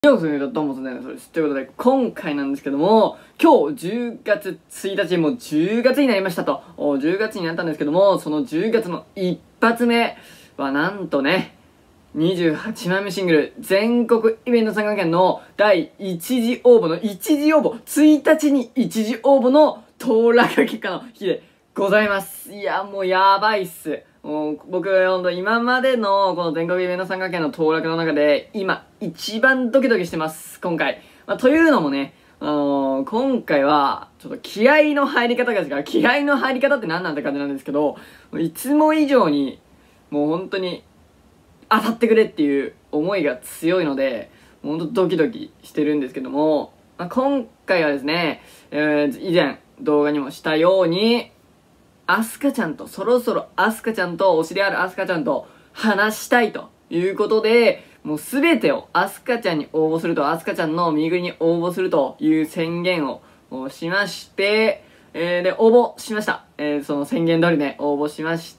ようこそどうもそうです。ということで、今回なんですけども、今日10月1日、もう10月になりましたと。10月になったんですけども、その10月の一発目はなんとね、28枚目シングル、全国イベント参加券の第1次応募の1日に1次応募の当落結果の日でございます。いや、もうやばいっす。もう僕、ほんと今までのこの全国イベント参加券の当落の中で、今一番ドキドキしてます、今回。というのもね、今回は、ちょっと気合の入り方が違う。気合の入り方って何なんて感じなんですけど、いつも以上に、もう本当に、当たってくれっていう思いが強いので、ほんとドキドキしてるんですけども、今回はですね、以前動画にもしたように、アスカちゃんと、そろそろアスカちゃんと、推しであるアスカちゃんと話したいということで、もうすべてをアスカちゃんに応募すると、アスカちゃんの身ぐりに応募するという宣言をしまして、で、応募しました。その宣言通りね、応募しまして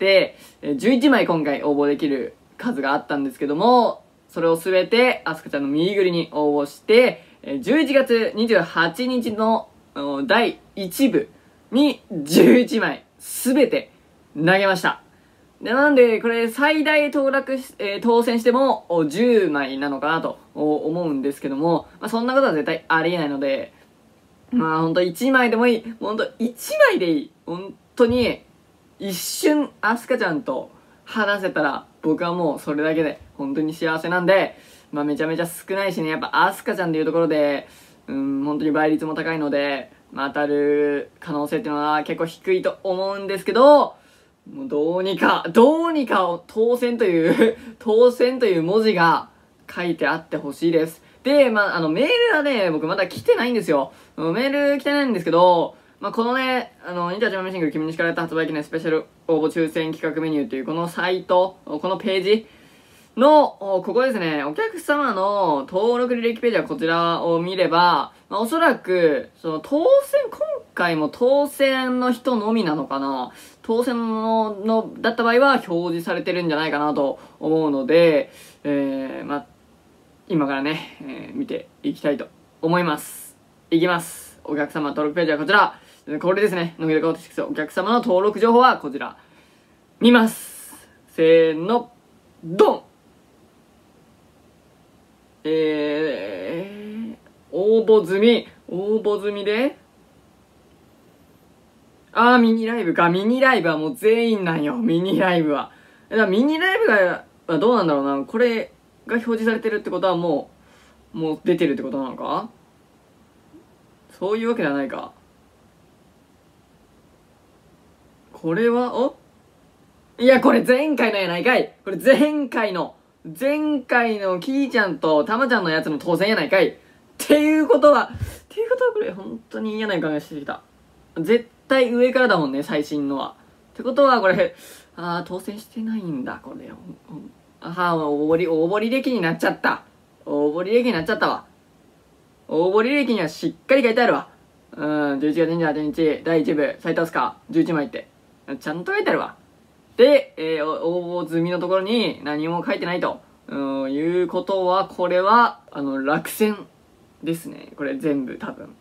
、11枚今回応募できる数があったんですけども、それをすべてアスカちゃんの右ぐりに応募して、11月28日の第1部に11枚すべて投げました。で、なんで、これ最大当選しても10枚なのかなと思うんですけども、そんなことは絶対ありえないので、ほんと1枚でもいい。ほんと1枚でいい。本当に、一瞬アスカちゃんと話せたら、僕はもうそれだけで本当に幸せなんで、めちゃめちゃ少ないしね、やっぱアスカちゃんっていうところで、本当に倍率も高いので、当たる可能性っていうのは結構低いと思うんですけど、もうどうにか当選という文字が書いてあってほしいです。で、メールはね、僕まだ来てないんですよ。メール来てないんですけど、このね、28枚目シングル君に叱られた発売記念スペシャル応募抽選企画メニューというこのサイト、このページの、ここですね、お客様の登録履歴ページはこちらを見れば、おそらく、今回も当選の人のみなのかな、当選だった場合は表示されてるんじゃないかなと思うので、今からね、見ていきたいと思います。いきます。お客様登録ページはこちら。これですね。乃木坂46お客様の登録情報はこちら。見ます。せーの、ドン。応募済みで、ミニライブか。ミニライブはもう全員なんよ。ミニライブは。だからミニライブが、どうなんだろうな。これが表示されてるってことはもう出てるってことなのか？そういうわけではないか。これは、いや、これ前回のやないかい。これ前回のキーちゃんとタマちゃんのやつの当選やないかい。っていうことはこれ本当に嫌な予感がしてきた。絶対上からだもんね、最新のは。ってことはこれ、当選してないんだ、これ。応募履歴になっちゃった。応募履歴になっちゃったわ。応募履歴にはしっかり書いてあるわ。11月28日、第1部、斉藤飛鳥、11枚って。ちゃんと書いてあるわ。で、応募済みのところに何も書いてないと。いうことは、これは、落選ですね。これ全部、多分。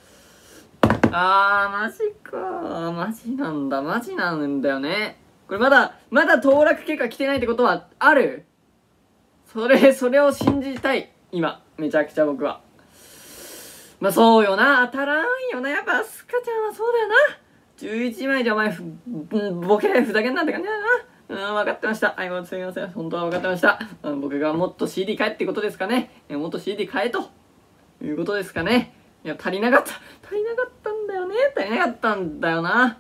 マジか。マジなんだよね。これまだ当落結果来てないってことはある？それを信じたい。今、めちゃくちゃ僕は。そうよな。当たらんよな。やっぱ、アスカちゃんはそうだよな。11枚じゃお前、ボケふざけんなって感じだな。分かってました。すみません。本当は分かってました。僕がもっと CD 買えってことですかね。もっと CD 買えということですかね。いや、足りなかったんだよね。足りなかったんだよな。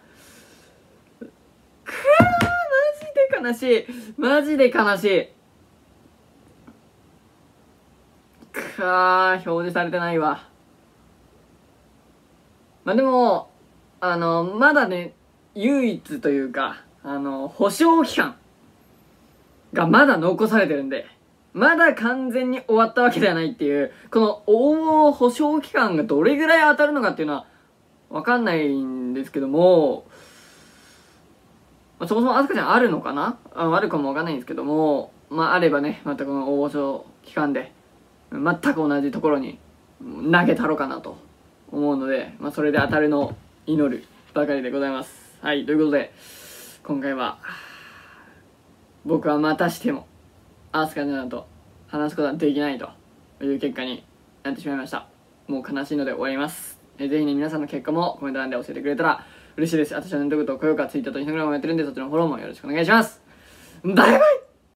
マジで悲しい。表示されてないわ。でも、まだね、唯一というか、保証期間がまだ残されてるんで、まだ完全に終わったわけではないっていう、この応募保証期間がどれぐらい当たるのかっていうのはわかんないんですけども、そもそもアスカちゃんあるのかな？あるかもわかんないんですけども、あればね、またこの応募期間で全く同じところに投げたろうかなと思うので、それで当たるのを祈るばかりでございます。はい、ということで今回は僕はまたしてもアスカちゃんと話すことはできないという結果になってしまいました。もう悲しいので終わります。ぜひね、皆さんの結果もコメント欄で教えてくれたら嬉しいです。あとチャンネル登録と高評価、Twitter と Instagram もやってるんで、そっちのフォローもよろしくお願いします。バイバイ。